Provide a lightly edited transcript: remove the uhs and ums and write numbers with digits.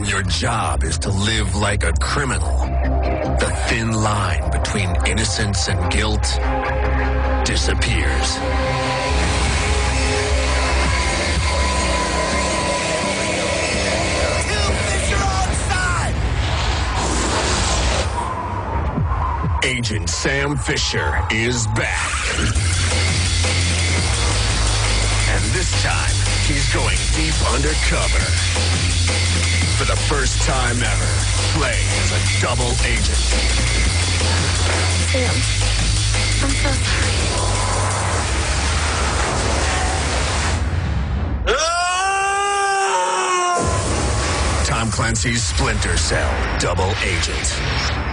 when your job is to live like a criminal, the thin line between innocence and guilt disappears. Agent Sam Fisher is back. And this time, he's going deep undercover. For the first time ever, play as a double agent. Sam, I'm so sorry. Tom Clancy's Splinter Cell, Double Agent.